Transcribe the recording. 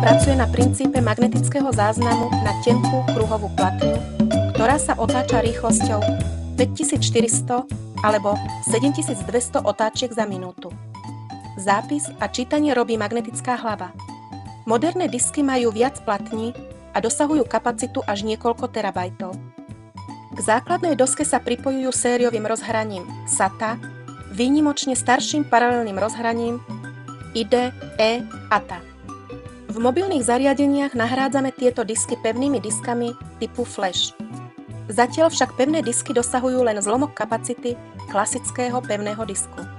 pracuje na princípe magnetického záznamu na tenkú kruhovú platňu, ktorá sa otáča rýchlosťou 5400 alebo 7200 otáčiek za minútu. Zápis a čítanie robí magnetická hlava. Moderné disky majú viac platní a dosahujú kapacitu až niekoľko terabajtov. K základnej doske sa pripojujú sériovým rozhraním SATA, výnimočne starším paralelným rozhraním IDE, ATA. V mobilných zariadeniach nahrádzame tieto disky pevnými diskami typu flash. Zatiaľ však pevné disky dosahujú len zlomok kapacity klasického pevného disku.